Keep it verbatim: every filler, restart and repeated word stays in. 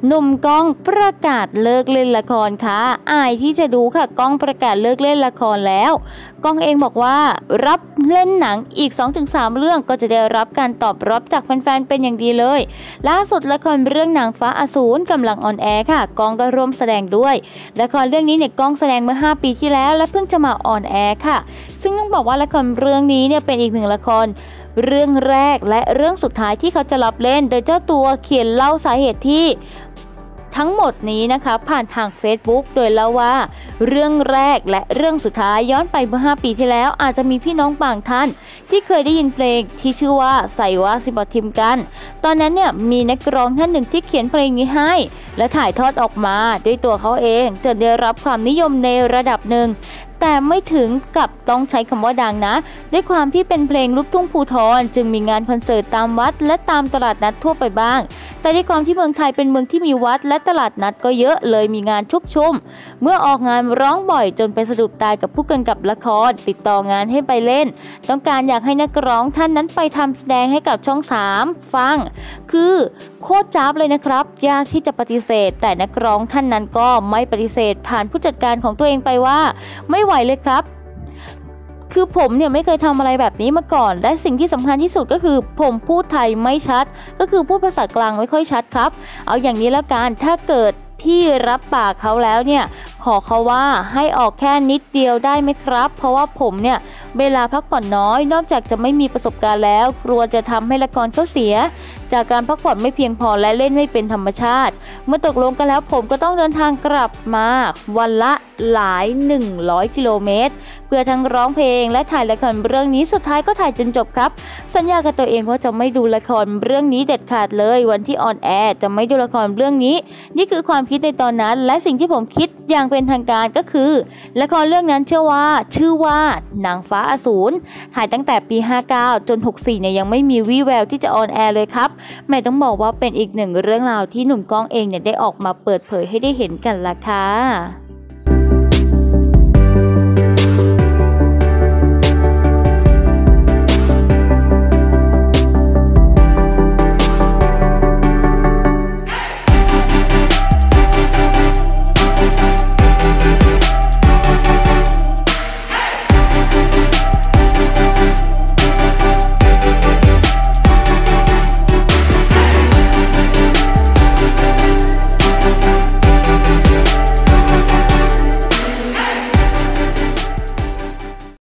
หนุ่มก้องประกาศเลิกเล่นละครค่ะอายที่จะดูค่ะก้องประกาศเลิกเล่นละครแล้วก้องเองบอกว่ารับเล่นหนังอีก สองถึงสาม เรื่องก็จะได้รับการตอบรับจากแฟนๆเป็นอย่างดีเลยล่าสุดละครเรื่องนางฟ้าอสูรกำลังออนแอร์ค่ะก้องก็ร่วมแสดงด้วยละครเรื่องนี้เนี่ยก้องแสดงเมื่อห้าปีที่แล้วและเพิ่งจะมาออนแอร์ค่ะซึ่งต้องบอกว่าละครเรื่องนี้เนี่ยเป็นอีกหนึ่งละครเรื่องแรกและเรื่องสุดท้ายที่เขาจะรับเล่นโดยเจ้าตัวเขียนเล่าสาเหตุที่ทั้งหมดนี้นะคะผ่านทาง Facebook โดยเล่าว่าเรื่องแรกและเรื่องสุดท้ายย้อนไปเมื่อห้าปีที่แล้วอาจจะมีพี่น้องบางท่านที่เคยได้ยินเพลงที่ชื่อว่าใส่ว่าสิบอทิมกันตอนนั้นเนี่ยมีนักร้องท่านหนึ่งที่เขียนเพลงนี้ให้และถ่ายทอดออกมาด้วยตัวเขาเองจนได้รับความนิยมในระดับหนึ่งแต่ไม่ถึงกับต้องใช้คำว่าดังนะด้วยความที่เป็นเพลงลูกทุ่งภูธรจึงมีงานคอนเสิร์ตตามวัดและตามตลาดนัดทั่วไปบ้างแต่ด้วยความที่เมืองไทยเป็นเมืองที่มีวัดและตลาดนัดก็เยอะเลยมีงานชุกชุมเมื่อออกงานร้องบ่อยจนไปสะดุดตายกับผู้กำกับละครติดต่องานให้ไปเล่นต้องการอยากให้นักร้องท่านนั้นไปทำแสดงให้กับช่องสามฟังคือโคตรจ้าบเลยนะครับยากที่จะปฏิเสธแต่นักร้องท่านนั้นก็ไม่ปฏิเสธผ่านผู้จัดการของตัวเองไปว่าไม่ไหวเลยครับคือผมเนี่ยไม่เคยทำอะไรแบบนี้มาก่อนและสิ่งที่สำคัญที่สุดก็คือผมพูดไทยไม่ชัดก็คือพูดภาษากลางไม่ค่อยชัดครับเอาอย่างนี้แล้วกันถ้าเกิดพี่รับปากเขาแล้วเนี่ยขอเขาว่าให้ออกแค่นิดเดียวได้ไหมครับเพราะว่าผมเนี่ยเวลาพักผ่อนน้อยนอกจากจะไม่มีประสบการณ์แล้วกลัวจะทำให้ละครเขาเสียจากการพักผ่อนไม่เพียงพอและเล่นไม่เป็นธรรมชาติเมื่อตกลงกันแล้วผมก็ต้องเดินทางกลับมาวันละหลายหนึ่งร้อยกิโลเมตรเพื่อทั้งร้องเพลงและถ่ายละครเรื่องนี้สุดท้ายก็ถ่ายจนจบครับสัญญากับตัวเองว่าจะไม่ดูละครเรื่องนี้เด็ดขาดเลยวันที่ออนแอร์จะไม่ดูละครเรื่องนี้นี่คือความคิดในตอนนั้นและสิ่งที่ผมคิดอย่างเป็นทางการก็คือละครเรื่องนั้นเชื่อว่าชื่อว่านางฟ้าอสูรถ่ายตั้งแต่ปีห้าเก้าจนหกสิบสี่เนี่ยยังไม่มีวี่แววที่จะออนแอร์เลยครับแม่ต้องบอกว่าเป็นอีกหนึ่งเรื่องราวที่หนุ่มก้องเองเนี่ยได้ออกมาเปิดเผยให้ได้เห็นกันละค่ะ